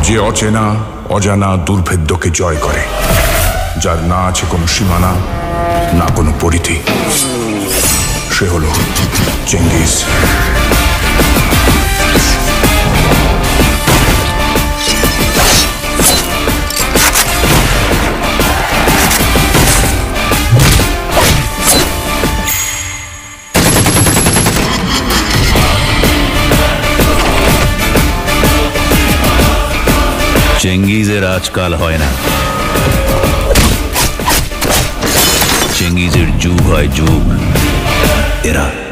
যে অচেনা অজানা দুর্ভেদ্যকে জয় করে, যার না আছে কোনো সীমানা, না কোনো পরিধি, সে হলো চেঙ্গিজ। চেঙ্গিজের আজকাল হয় না, চেঙ্গিজের যুগ হয় যুগ। এরা